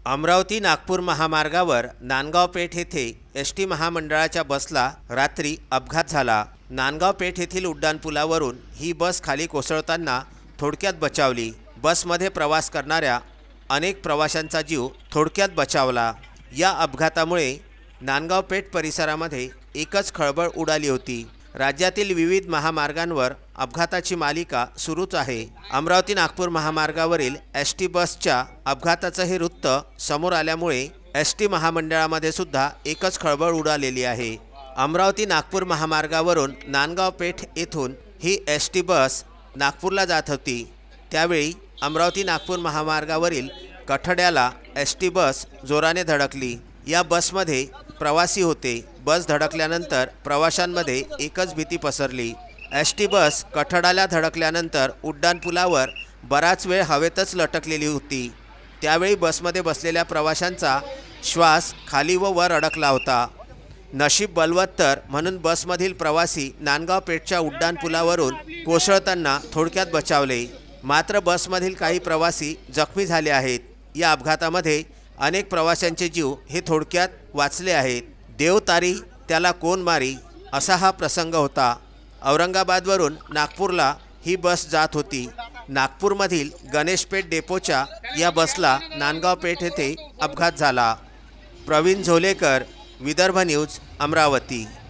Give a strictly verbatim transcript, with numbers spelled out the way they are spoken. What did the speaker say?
अमरावती नागपूर महामार्गावर नांदगाव पेठ येथे S T महामंडळाच्या बसला रात्री अपघात झाला। नांदगाव पेठ येथील उड्डाणपुलावरून ही बस खाली कोसळताना थोडक्यात बचावली। बसमध्ये प्रवास करणाऱ्या अनेक प्रवाशांचा जीव थोडक्यात बचावला। या अपघातामुळे नांदगाव पेठ परिसरामध्ये एकच खळबळ उडाली होती। राज्यातील विविध महामार्गांवर अपघाताची मालिका सुरूच आहे। अमरावती नागपूर महामार्गावरील एस टी बसच्या अपघाताचं हे वृत्त समोर आल्यामुळे एस टी महामंडळामध्ये सुद्धा एकच खळबळ उडालेली आहे। अमरावती नागपूर महामार्गावरून नांदगाव पेठ येथून ही एस टी बस नागपूरला जात होती। त्यावेळी अमरावती नागपूर महामार्गावरील कठड्याला एस टी बस जोराने धडकली। या बसमध्ये प्रवासी होते। बस धडकल्यानंतर प्रवाशांमध्ये एकच भीती पसरली। एस टी बस कठड्याला धडकल्यानंतर उड्डाणपुलावर बराच वेळ हवेतच लटकलेली होती। त्यावेळी बसमध्ये बसलेल्या प्रवाशांचा श्वास खाली व वर अडकला होता। नशीब बलवत्तर म्हणून बसमधील प्रवासी नांदगाव पेठच्या उड्डाणपुलावरून कोसळताना थोडक्यात बचावले। मात्र बसमधील काही प्रवासी जखमी झाले आहेत। या अपघातामध्ये अनेक प्रवाशांचे जीव हे थोडक्यात वाचले आहेत। देव तारी त्याला कोण मारी असा हा प्रसंग होता। औरंगाबादवरून नागपूरला ही बस जात होती। नागपूरमधील गणेशपेठ डेपोच्या या बसला नांदगाव पेठ येथे अपघात झाला। प्रवीण झोलेकर, विदर्भ न्यूज, अमरावती।